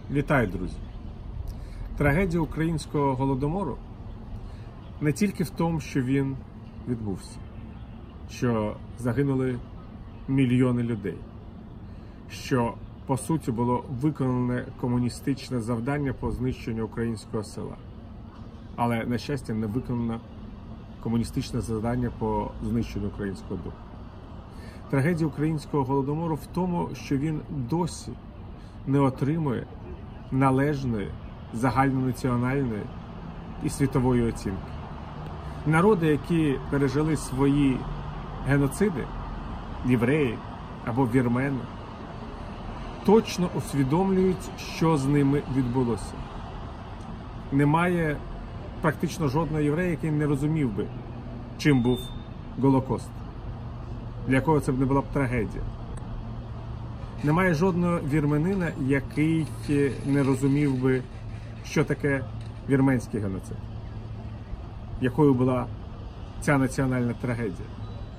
Вітаю, друзі! Трагедія українського голодомору не тільки в тому, що він відбувся, що загинули мільйони людей, що, по суті, було виконане комуністичне завдання по знищенню українського села. Але, на щастя, не виконано комуністичне завдання по знищенню українського духу. Трагедія українського голодомору в тому, що він досі не отримує належної, загальнонаціональної і світової оцінки. Народи, які пережили свої геноциди, євреї або вірмени, точно усвідомлюють, що з ними відбулося. Немає практично жодного єврея, який не розумів би, чим був Голокост, для якого це б не була б трагедія. Немає жодного вірменина, який не розумів би, що таке вірменський геноцид, якою була ця національна трагедія.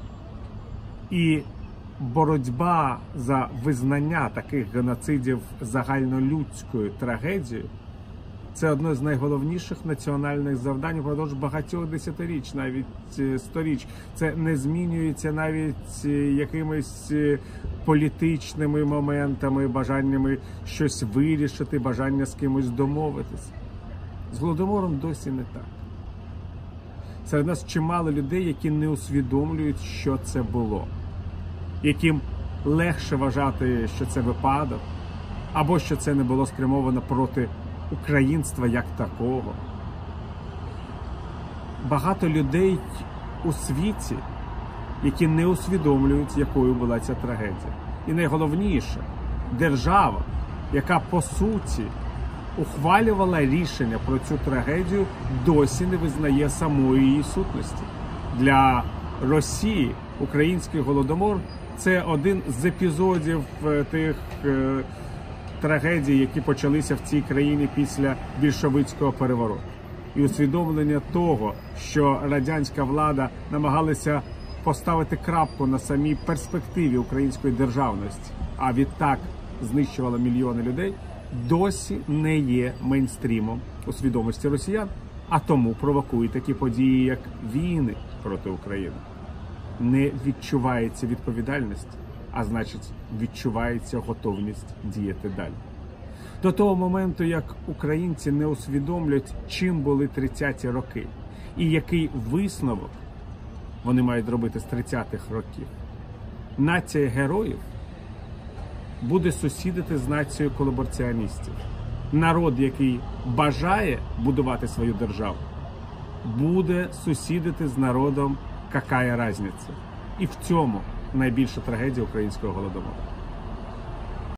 І боротьба за визнання таких геноцидів загальнолюдською трагедією – це одне з найголовніших національних завдань впродовж багатьох десятиріч, навіть сторіч. Це не змінюється навіть якимись політичними моментами, бажаннями щось вирішити, бажання з кимось домовитися. З Голодомором досі не так. Серед нас чимало людей, які не усвідомлюють, що це було. Яким легше вважати, що це випадок, або що це не було спрямовано проти українства як такого. Багато людей у світі, які не усвідомлюють, якою була ця трагедія. І найголовніше, держава, яка по суті ухвалювала рішення про цю трагедію, досі не визнає самої її сутності. Для Росії український голодомор – це один з епізодів тих трагедій, які почалися в цій країні після більшовицького перевороту. І усвідомлення того, що радянська влада намагалася поставити крапку на самій перспективі української державності, а відтак знищувала мільйони людей, досі не є мейнстрімом у свідомості росіян, а тому провокують такі події, як війни проти України. Не відчувається відповідальність, а значить, відчувається готовність діяти далі. До того моменту, як українці не усвідомлять, чим були 30-ті роки, і який висновок вони мають робити з 30-х років, нація героїв буде сусідити з нацією колабораціоністів. Народ, який бажає будувати свою державу, буде сусідити з народом «какая разниця». І в цьому найбільша трагедія українського голодомору.